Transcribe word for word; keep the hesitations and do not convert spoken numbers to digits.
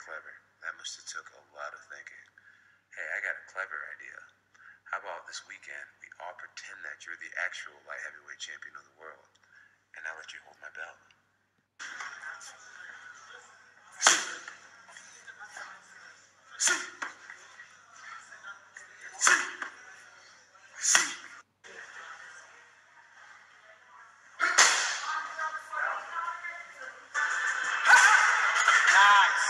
clever. That must have took a lot of thinking. Hey, I got a clever idea. How about this weekend we all pretend that you're the actual light heavyweight champion of the world, and I'll let you hold my belt. Nice.